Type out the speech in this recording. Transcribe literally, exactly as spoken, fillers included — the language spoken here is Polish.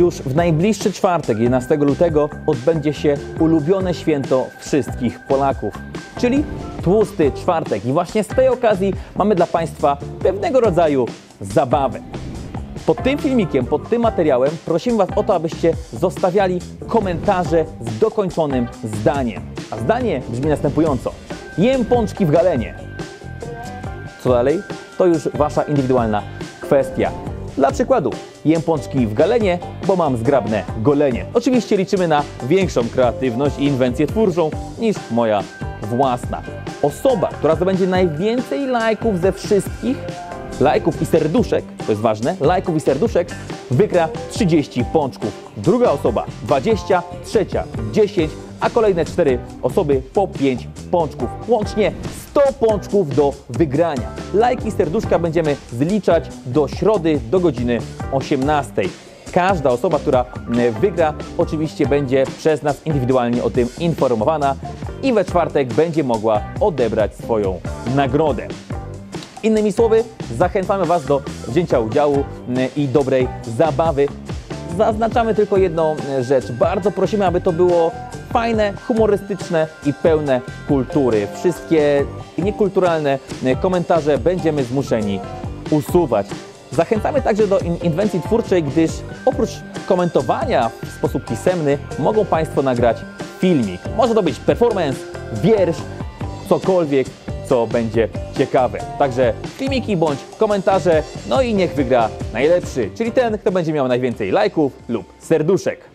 Już w najbliższy czwartek, jedenastego lutego, odbędzie się ulubione święto wszystkich Polaków, czyli Tłusty Czwartek. I właśnie z tej okazji mamy dla Państwa pewnego rodzaju zabawę. Pod tym filmikiem, pod tym materiałem prosimy Was o to, abyście zostawiali komentarze z dokończonym zdaniem. A zdanie brzmi następująco. Jem pączki w Galenie. Co dalej? To już Wasza indywidualna kwestia. Dla przykładu, jem pączki w Galenie, bo mam zgrabne golenie. Oczywiście liczymy na większą kreatywność i inwencję twórczą niż moja własna. Osoba, która zdobędzie najwięcej lajków ze wszystkich, lajków i serduszek, to jest ważne, lajków i serduszek, wygra trzydzieści pączków. Druga osoba dwadzieścia, trzecia dziesięć, a kolejne cztery osoby po pięć pączków. Łącznie sto pączków do wygrania. Lajki i serduszka będziemy zliczać do środy do godziny osiemnastej. Każda osoba, która wygra, oczywiście będzie przez nas indywidualnie o tym informowana i we czwartek będzie mogła odebrać swoją nagrodę. Innymi słowy, zachęcamy Was do wzięcia udziału i dobrej zabawy. Zaznaczamy tylko jedną rzecz. Bardzo prosimy, aby to było fajne, humorystyczne i pełne kultury. Wszystkie niekulturalne komentarze będziemy zmuszeni usuwać. Zachęcamy także do inwencji twórczej, gdyż oprócz komentowania w sposób pisemny mogą Państwo nagrać filmik. Może to być performance, wiersz, cokolwiek, co będzie ciekawe. Także filmiki bądź komentarze, no i niech wygra najlepszy, czyli ten, kto będzie miał najwięcej lajków lub serduszek.